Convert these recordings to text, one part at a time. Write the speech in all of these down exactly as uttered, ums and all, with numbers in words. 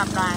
tập đoàn.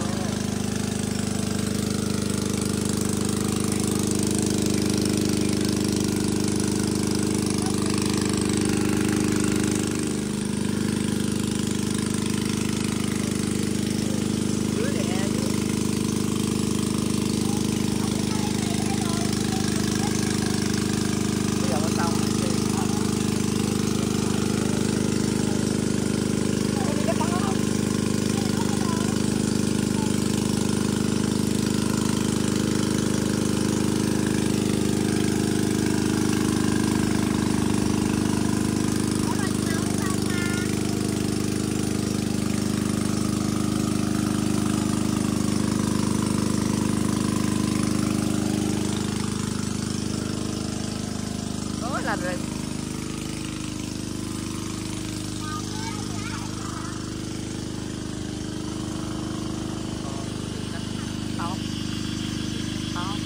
Là rừng. Không. Không.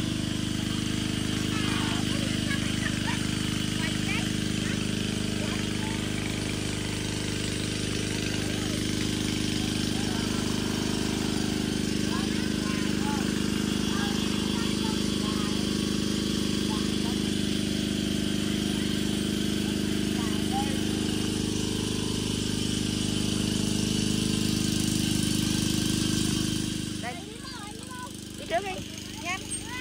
Trước đi nhanh.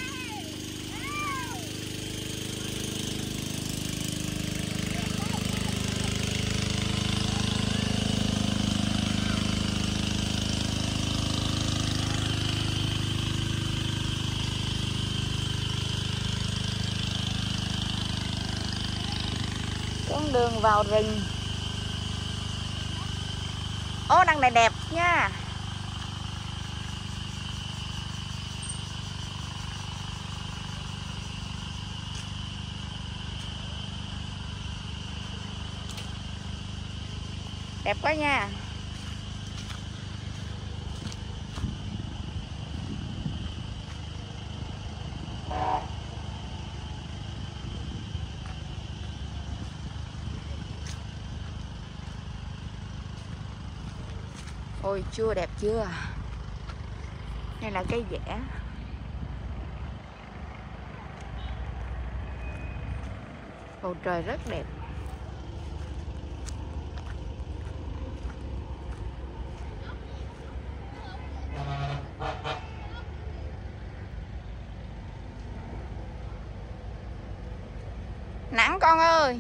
Con đường vào rừng. Ô, đằng này đẹp nha. Đẹp quá nha. Ôi chưa, đẹp chưa? Đây là cây dẻ. Bầu trời rất đẹp. Nắng con ơi.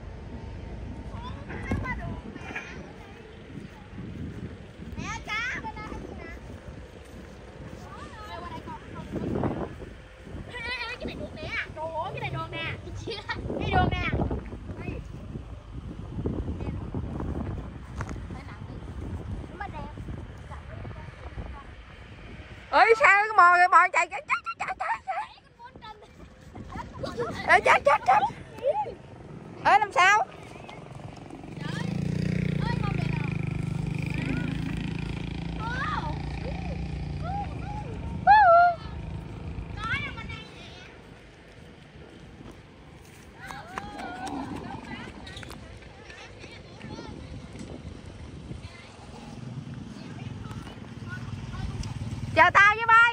Ơi sao cái bò cái bò chạy chạy chạy chạy chạy chạy chết chết chết. Ơi làm sao? Chờ tao với bay.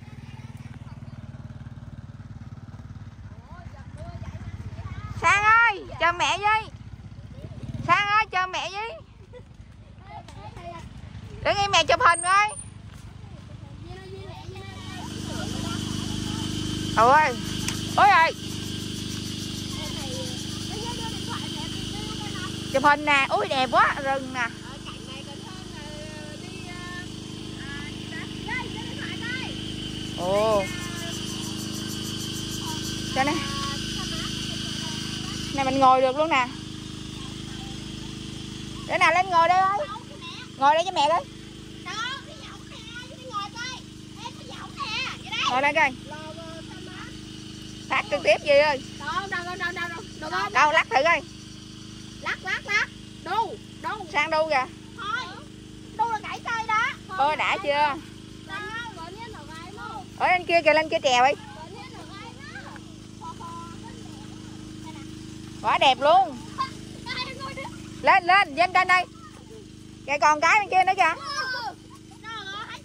Sang ơi, chờ mẹ với. Sang ơi, chờ mẹ với. Để nghe mẹ chụp hình coi. Ôi. Ôi ơi. Chụp hình nè, ui đẹp quá, rừng nè. Ồ. Cho nè. Này mình ngồi được luôn nè. Để nào lên ngồi đây ơi. Ngồi đây cho mẹ coi. Ngồi đây coi. Lắc trực tiếp gì ơi. Đâu đâu đâu đâu đâu. Đâu đâu lắc thử coi. Lắc lắc lắc. Đu, đu. Sang đu kìa. Thôi. Đu là gãy cây đó. Ôi đã chưa? Ở lên kia kìa, lên kia trèo đi. Quá đẹp luôn. Lên lên, lên trên đây. Kìa còn cái bên kia nữa kìa.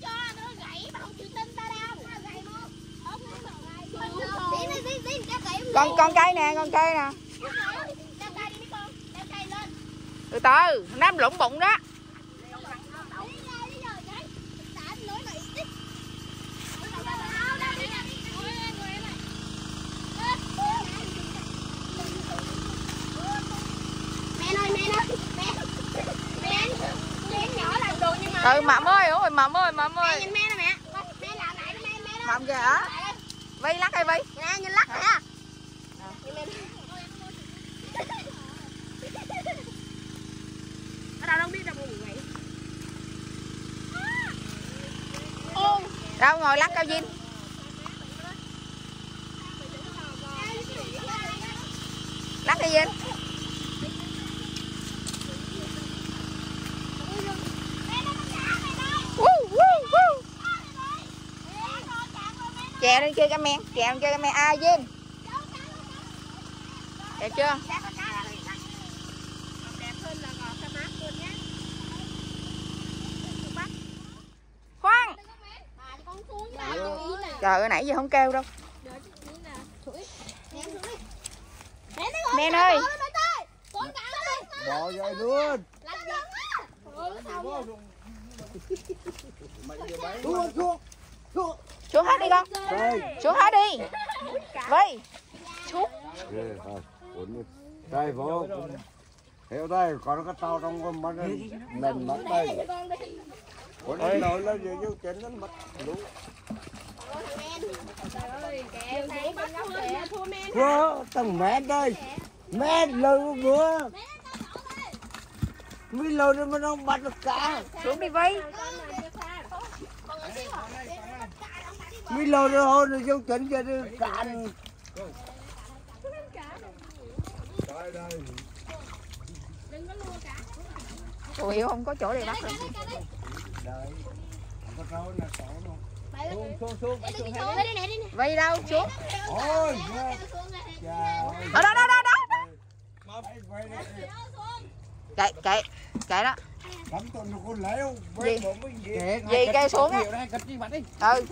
Con con cây nè, con cây nè. Từ từ, nó lủng bụng đó. Ừ Mậm ơi, ôi Mậm ơi, Mậm ơi. Nhìn mẹ nè mẹ. Mẹ làm lại mẹ mẹ. Mậm kìa hả? Vi lắc hay Vi? Nè nhìn lắc nè. Ở đâu đâu biết đâu ngủ vậy. Ô. Đâu ngồi lắc cao Vinh. Lắc đi Vinh. Chèo lên chơi Camen, chèo lên chơi Camen. À Vinh. Đẹp chưa? Khoan. Trời ơi nãy giờ không kêu đâu. Men ơi. Bỏ vậy luôn. Xuống xuống. Xuống. Xuống hết đi con. Xuống hết đi. Vi. Xuống. Đây vô. Hiểu đây, còn cái tao trong con mắt mình mất đây. Còn đây nổi lên gì chứ chén nó mất đủ. Vô, tầng mẹ đây. Mẹ lâu bữa. Mới lâu rồi mà nó bắt được cả. Xuống đi Vi. Mới lâu rồi hôn rồi vô chỉnh cho nó cạn. Ủa Hiếu không có chỗ để bắt rồi. Vi đâu xuống. Ở đó đó đó đó. Kệ kệ kệ đó. Gì? Gì kêu xuống á. Ừ.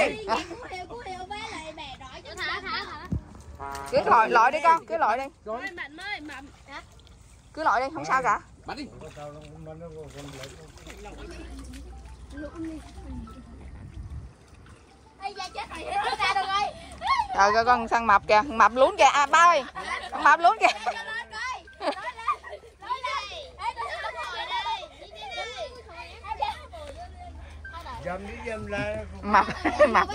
Cứ lội lội đi con, cứ lội đi. Cứ lội đi, không sao cả. Trời ơi con săn mập kìa, mập lún kìa. À ba ơi. Con mập lún kìa. Dầm đi dầm lại. Mập mập.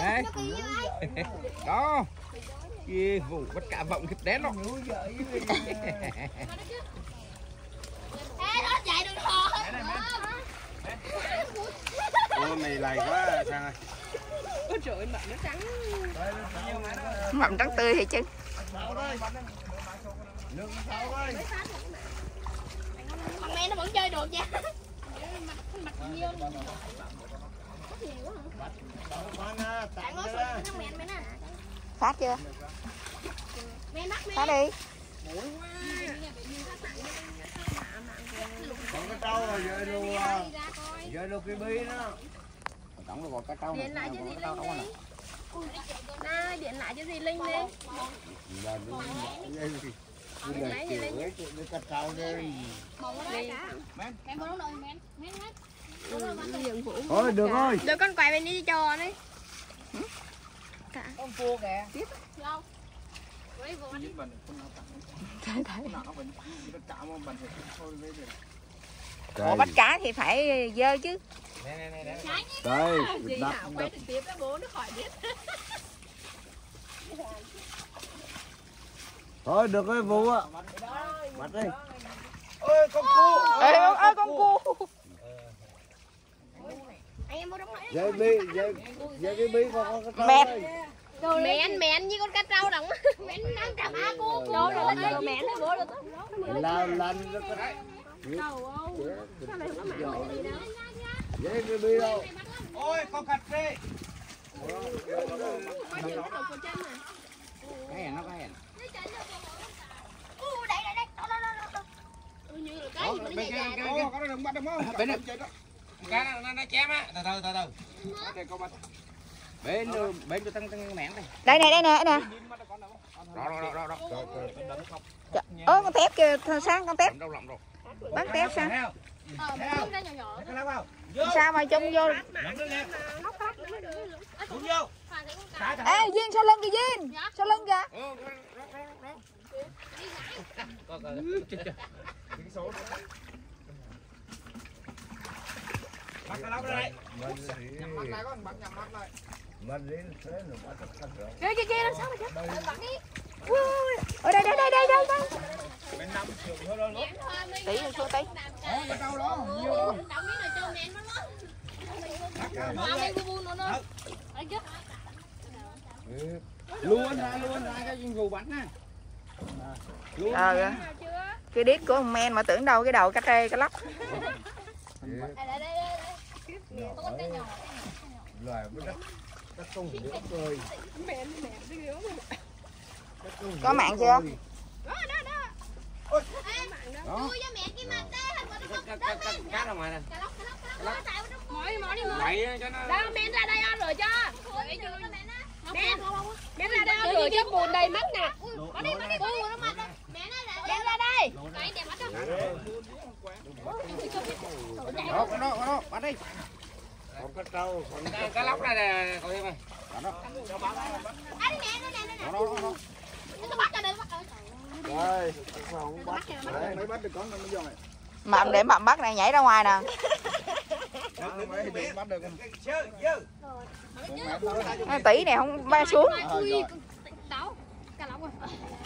Đó. Kia vụ bắt cả vọng kịp đén đó. Ôi mày lầy quá Sang ơi. Ôi trời ơi mập nó trắng. Mập trắng tươi thì chứ. Con mẹ nó vẫn chơi được nha. Phát chưa? Phát đi. Còn cái trâu rồi giờ luôn. Giờ luôn cái bí nó. Tổng nó gọi cái trâu này. Điện lại cho gì Linh đi. Nào, điện lại cho gì Linh đi. Điện lại gì Linh. Cái trâu đi. Thôi được rồi. Được con quay bên đi cho đi. Con cua kìa. Tiếp. Lâu. Thấy thấy. Ủa bắt cá thì phải dơ chứ. Đây, Nào quay trực tiếp đó bố nó khỏi biết. Thôi được rồi Vũ ạ. Bắt đi. Ôi con cua. Ê ơi con cua. Dây bi, dây dây cái bi con con Mệt. Mẹn mẹn như con cá trâu đóng. Mẹn đang cầm á cô. Đâu rồi lên mẹn nó bố được. lao lăn nó cái dây cái bi đâu. Ôi con cạch đi. Cái hèn nó cái hèn. Bên cái cái có nó đừng bắt được không? Bên này cái nó nó chém á, từ từ từ từ. Bên bên cho tăng tăng mẹn đây. Đây nè, đây nè, đây nè. Trời, ơ con tép kìa, Sang con tép. Bắn tép Sang. Ờ, con ra nhỏ nhỏ. Sao mà trông vô. Ê Duyên sau lưng kìa Duyên. Sau lưng kìa. Bắt cái lóc đây. Nhắm mắt lại con, nhắm mắt lại. Mình đến thế rồi bắt cái khăn rửa. Kia kia kia làm sao mà chết? Bắn đi. Ở đây đây đây đây đây đây. Bên năm triệu thôi luôn. Tí rồi xuống tí. Ồ, cái đâu đó, nhiều Đóng cái này cho mẹ nó nó. Mà mình bu bu nó nó. Anh chứ. Luôn ra luôn ra cái vụ bắn nè. Ờ cái đít của ông men mà tưởng đâu cái đầu cá trê cá lóc. Đây đây đây. Con cái nhỏ. Loài với đất đất công nước rồi. Có mạng chưa? Đó đó đó. Chui cho mẹ cái mặt đây, hình nó không. Cá ra ngoài nè. Cá lóc cá lóc cá lóc. Chạy nó. Mỏi mỏi đi mỏi. Mày cho nó. Đó men ra đây ăn rồi cho. Men. Men ra đây ăn rồi chứ buồn đầy mắt nè. Bắt đi bắt đi. Bu nó mặt. Mẹ nó là đem ra đây. Cái đẹp mắt đó. Đó, đó, đó, bắt đi. Còn cái trâu, còn Cá, cá lóc này nè, coi xem ơi. Anh nè nó nè nó nè. Đó, đó, đó. Nó bắt ra đây bắt. đây, không bắt. Đấy, mấy bắt được con nó mới rồi. Mậm để mậm bắt này nhảy ra ngoài nè. Mấy thì bắt được. Cái tỷ này không bay xuống. Đâu? Cá lóc rồi.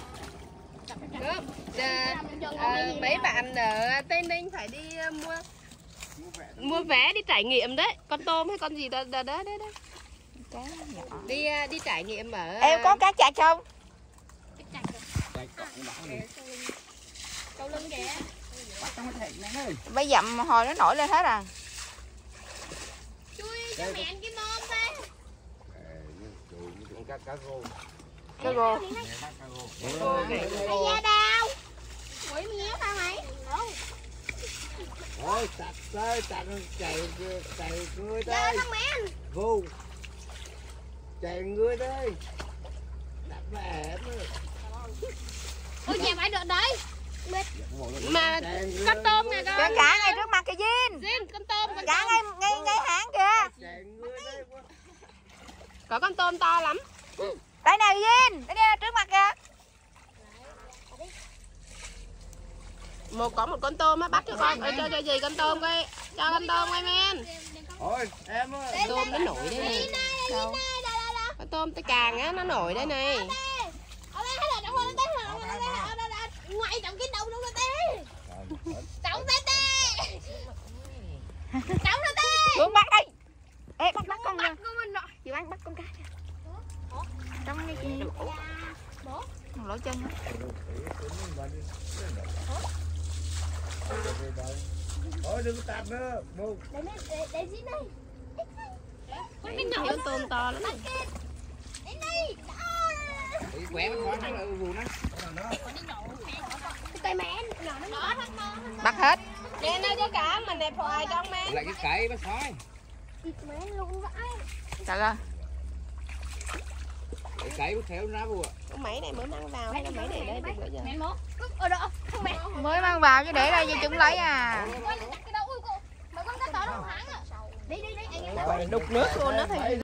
À, mấy bạn ở Tây Ninh phải đi uh, mua mua vé đi trải nghiệm đấy, con tôm hay con gì đó đó đó đấy, đấy. Cá nhỏ. Đi uh, đi trải nghiệm ở Em có cá chạch không? Câu lưng kìa. Bây dặm hồi nó nổi lên hết à. Chui cho mẹ cái mồm đây. Cá cá rô. Cá rô. Mày da đau. Quỷ mía sao mày? Đâu? Ôi, chặt đây, chặt chạy chạy người Chơi đây. thằng mẹ. Vô. Chạy người đây. Đặt mẹ nữa. Ôi nhà phải được đấy. mà con tôm nè Cá con. cá ngay trước mặt kìa Duyên. Duyên, con tôm con Cá tôm. ngay ngay ngay hãng kìa. Chạy người đây quá. Có con tôm to lắm. Đây nè Duyên, đây nè trước mặt kìa. Một có một con tôm á, bắt cho con ờ, cho cho gì con tôm coi, cho con tôm coi men. Ôi, em ơi. Tôm nó nổi đây này. Đâu? Con tôm tay càng á, nó nổi đây này. Ngoại trọng cái đầu luôn rồi tê. Trọng tê tê. Trọng tê tê. Xuống bắt đi. Ê bắt bắt con nè. Con mình rồi. Chị bắt bắt con cá kìa. Trong cái gì? Lỗ chân á. Ôi đừng tạt nữa. Vô. Để để để xin đây. Con con tôm to lắm. Đến đây. Quẹo nó nó là vụ nó. Tay mẹ nhỏ nó nhỏ thằng con. Bắt hết. Nè nơi cái cá mình đẹp hoài trong men. Lại cái cậy bắt sói. Mẹ luôn vậy. Trời ơi. Cái cậy bắt theo ra vụ. Con máy này mới mang vào hay là máy để đây từ bữa giờ? Mẹ mốt. Ở đó. Không mẹ. Mới mang vào chứ để đây cho chúng lấy à. Cái đâu ui cô. Mà con cá to nó không hẳn à. Đi đi đi. Đục nước luôn đó thì